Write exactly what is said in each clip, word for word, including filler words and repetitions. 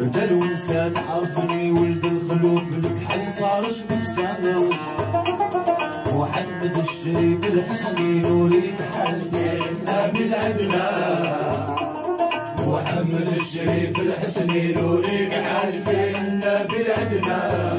رجال ونساء تعرفني ولد الخلوف الكحل صار شبه سنة محمد الشريف الحسني نوري كحلتي بالعدنا محمد الشريف الحسني نوري كحلتي بالعدنا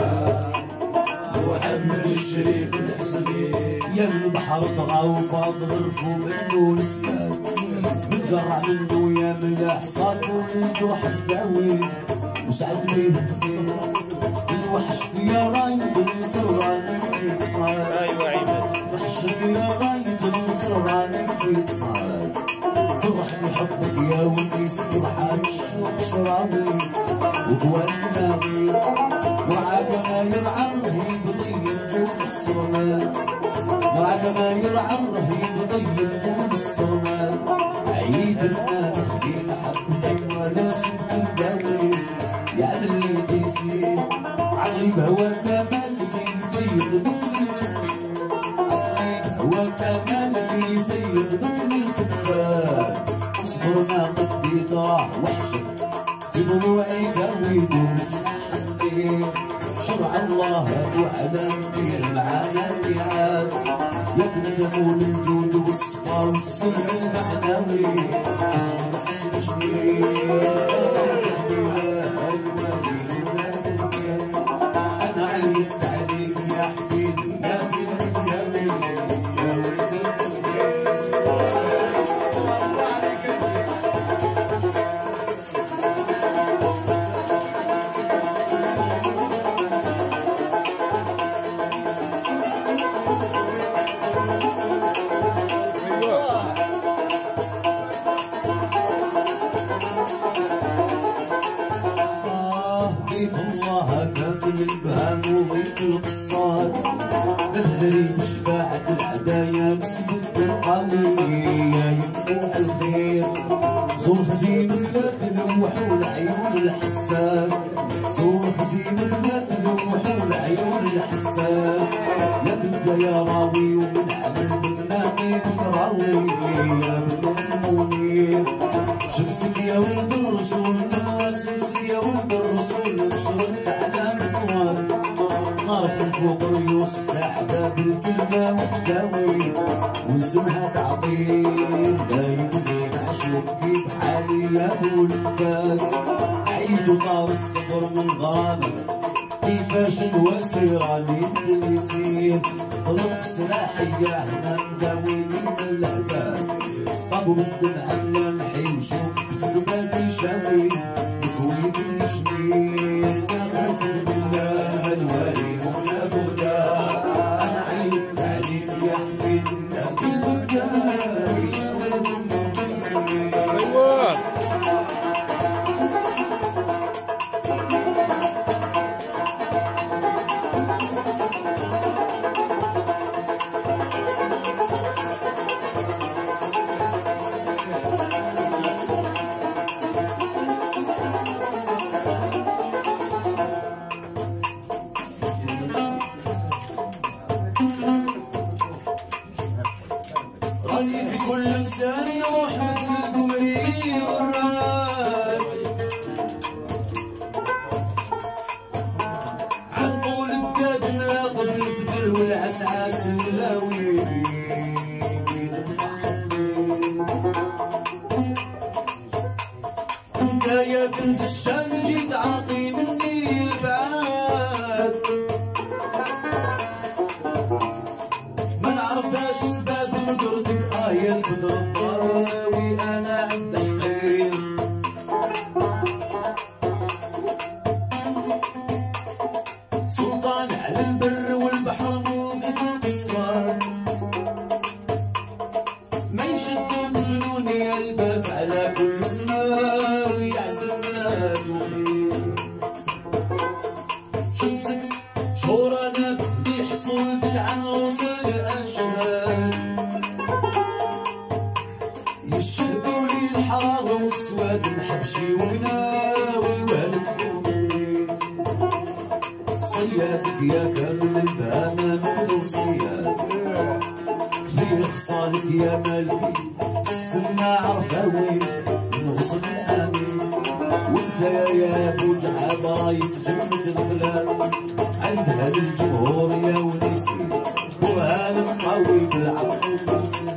محمد الشريف الحسني يا البحر طغى وفاض غرفو منه نسيان من جرع منه يا ملاح صابو الجرح الداوي وسعد ليه كثير الوحش يا رايد النصراني فيك صار ايوه عيماد وحشك يا رايد النصراني فيك صار جرحني حبك يا ونيس جرحك الشوق شراوي وقوى الناغي مرعاك ما يرعى الرهيب ضي نجوم الصرمان مرعاك ما يرعى الرهيب ضي نجوم الصرمان عيد النابخ في محبتي ولا صدق الداوي يا اللي تيسير عغيب هواك مالك يفيض مثل عغيب هواك مالك يفيض مثل الفكفان اصبرنا قدي تراه وحشك في ضلوعي قوي دون جناح الطير شرع الله وعلى مدير العالم ميعاد يقدمون الجود والصفا والسر المعنوي حسن حسن شنير انا عيدت عليك يا حفيدي يا بني يا بني يا ولد ضيف الله كامل البهام وضيف القصاد بهدري بشفاعة العدايا بسبب القوي يا ينبوع الخير زور خديمك لا تلوح والعيون الحساب زور خديمك لا تلوح والعيون الحساب يا كنت يا راوي ومن عمل من ناقي راوي يا بن المنير شمسك يا ولد الرسول ناسوسك يا ولد الرسول انشرت على منوار نار من فوق ريوس ساعدة بالكلمة وفتاوي واسمها تعطير دايم لي معشوقي بحالي يا ابو الفات عيد وطار الصبر من غرامك كيفاش نواسي راني اللي يصير طلق سلاحي هنا نداوي من الهداف طابو بالدمع اللمحي وشوفك في قبادي شاوي بكوي بالشمير داخل في بالله الوالي ولا بغدا انا عيدت عليك يا حفيدنا في البكاء يا ولد المنير ايوه راني في كل انسان يروح مثل القمري والراي عن طول الداد ناقض الفجر والعسعاس اللاوي بيد المحبين انت يا كنز الشام جيت عاطي مني البعاد ما نعرفهاش سباب نقردك اه يا البدر الضراوي انا عند الخير سلطان على البر والبحر موقف القصار ما يشدوا بفنوني الباس على كل سماء ويعزمنا توفيق شمسك شورانا بدي حصولك عن رسل الاشهاد يشهدوا لي الحراره والسواد الحبشي وقناوي والد فوقي صيادك يا كامل البهامه مثل صياد كثير خصالك يا مالكي السماع عرفاوي من غصن الامين وانت يا ابو جعب رايس جنة الخلال عندها للجمهور يا ونيسي وهالك قوي بالعطف والنسي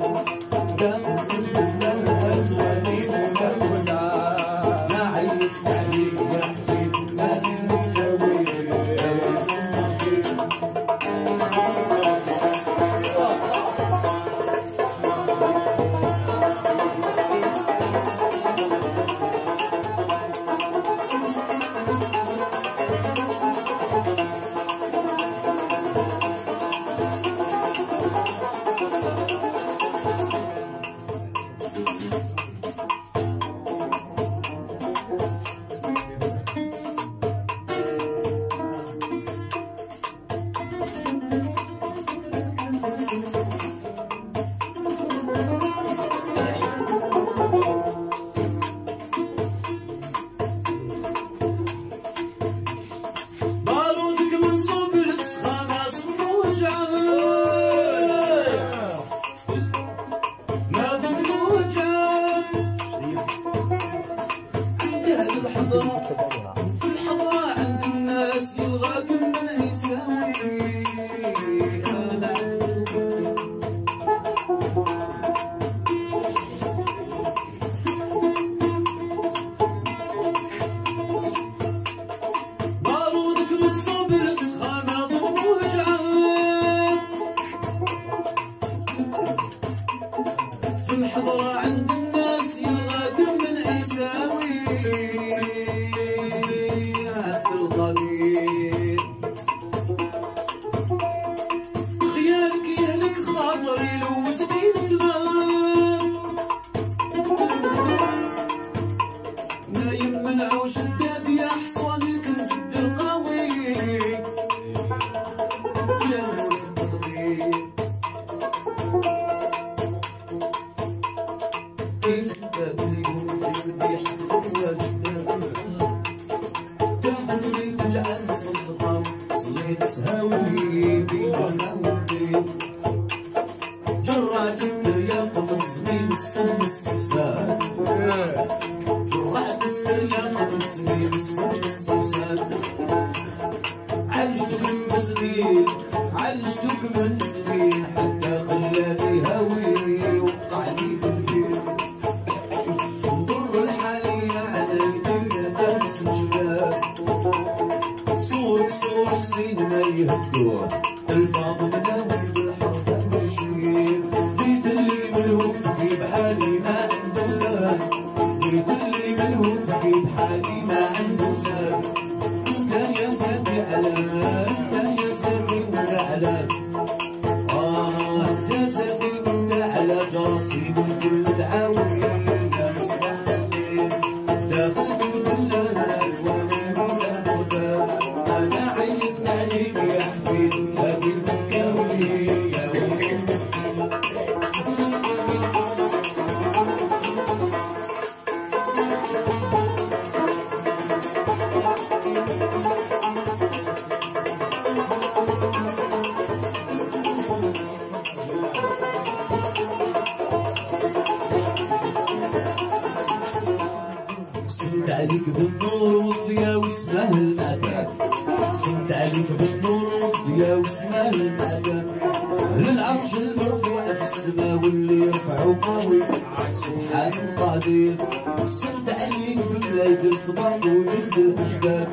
عليك بالنور والضياء واسمه المعدات قسمت عليك بالنور والضياء واسمه المعدات أهل العرش المرفوع في السماء واللي يرفعوا قوي سبحان القدير قسمت عليك بملايك الفضاء وجلد الأجداد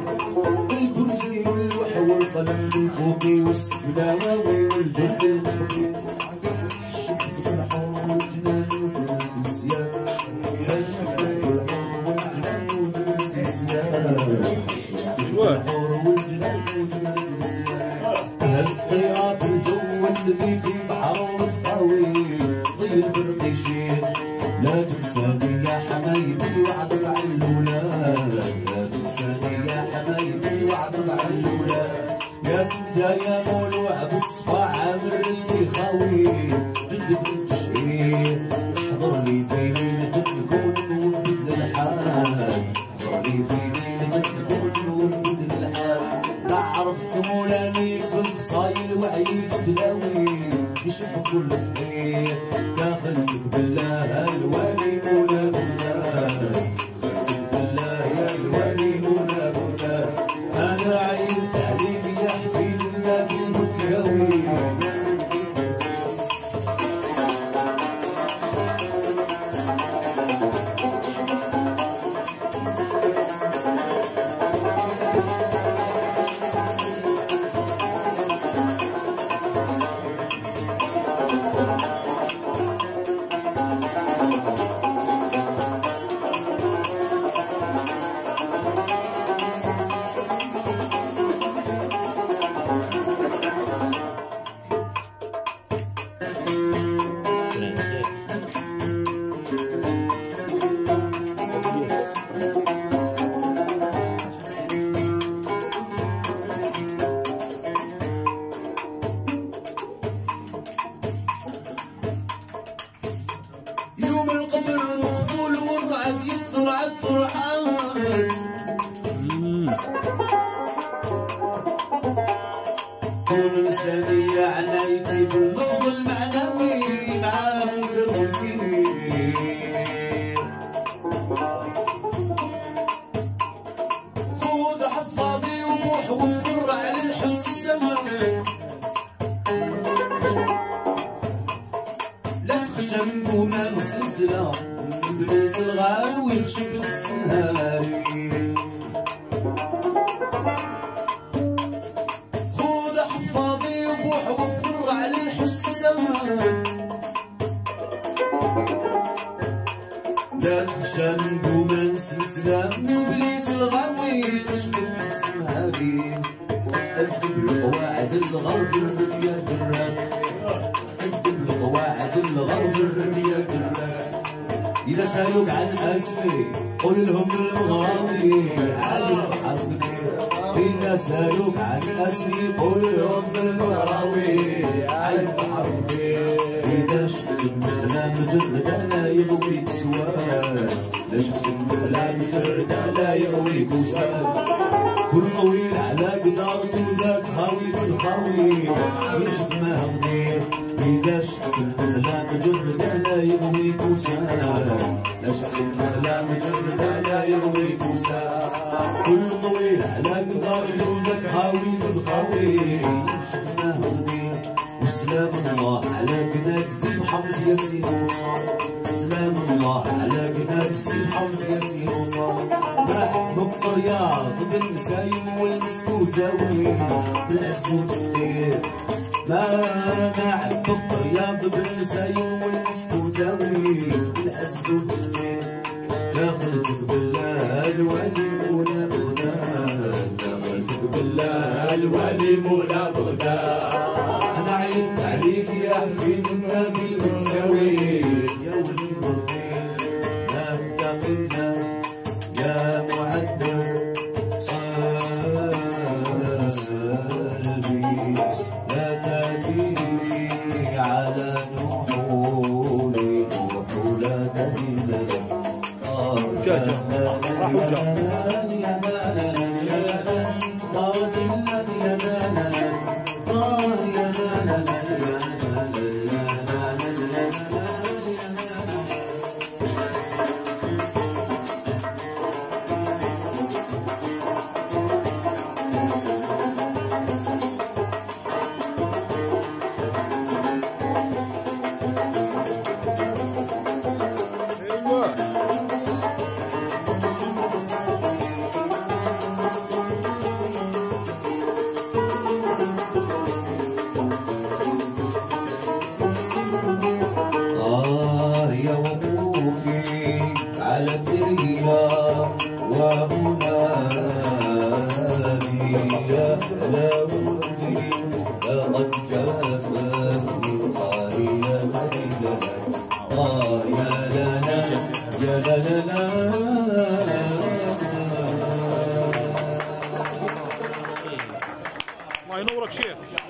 الكرسي واللوح والقلم الفوقي والسفلاوي والجلد الخفيف حشمتك بالحور والجنان وجلد النسيان حشمتك بالحور والجنان وجلد النسيان حشمتك بالحور والجنان وجلد النسيان أهل الطيرة في الجو والذي في بحر متقوي ضي البرقيشين لا تنساني يا حمايتي وعطف على الولاد لا تنساني يا حمايتي وعطف على الولاد يا بنت يا مولوع بالصفا عامر اللي خاوي جدك من تشعير احضر لي في ليلة نكون ونبدل الحال احضر لي في ليلة نكون ونبدل الحال نعرف مولاني في الفصايل وعيد تلاوي يشوف كل فقير داخلك بالله الولي مولا خلقك بالله يا الولي كون إنسانية عنايتي باللفظ المعنوي معاه ندير كبير. خود حفاضي وبوح وفر على الحسن، لا تخشى من دومان سلسلة إبليس الغاوي يخشب السهاري. خود حفاضي وبوح وفر على الحسن، لا تخشى من دومان سلسلة إبليس الغاوي يخشب السهاري. أدب القواعد الغرب جرب يا جراب، أدب القواعد الغرب جرب يا جراب. إذا سألوك عن اسمي قل لهم المغراوي على البحر كبير. إذا سألوك عن اسمي قل لهم المغراوي على البحر كبير. إذا شفت النخلة مجردة لا يغويك سواد، لا شفت النخلة مجردة لا يغويك وساد. كل طويل على قدرته ذاك خاوي بالخاوي يشوف ما غدير. إذا شفت النخلة مجردة لا يغويك وساد، لا شفت النخلة مجردة لا يغويك وساد. كل طويل على قدرته ذاك خاوي بالخاوي يشوف ما غدير. وسلام الله على قناك سي محمد ياسين وصال، سلام الله على قناك سي محمد ياسين وصال. ما حبك رياض بن سايم والمسكو جاوي بالعز وتفكير. ما ما حبك رياض بن سايم والمسكو جاوي بالعز وتفكير. داخلتك بالله الوالي مولا بغداد، داخلتك بالله الوالي مولا بغداد. أنا عيبت عليك يا حبيب النبي المنوي يا ولي المرفين. لا تتقلنا يا معدل قلبي، لا تزيدي على نحولي نحولا دليل. جاجة راح وجا الله ينورك شيخ.